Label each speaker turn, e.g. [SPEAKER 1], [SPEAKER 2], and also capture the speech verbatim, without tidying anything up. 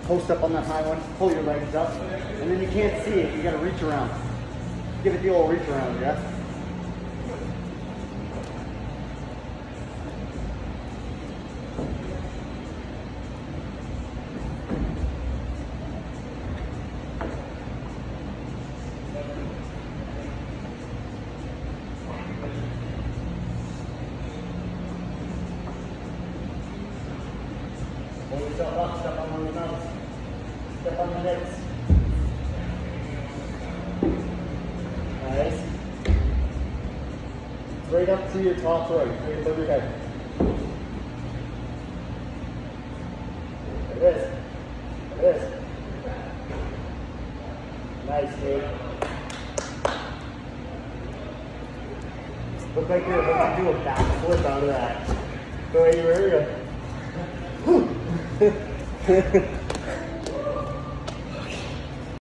[SPEAKER 1] Post up on that high one, pull your legs up, and then you can't see it, you gotta reach around. Give it the old reach around, yeah? Pull yourself up, step on one of the mounts. Step on the legs. Nice. Right up to your top right, right above your head. There it is. There it is. Nice, dude. Look like you're about to do a backflip out of that. The way you were.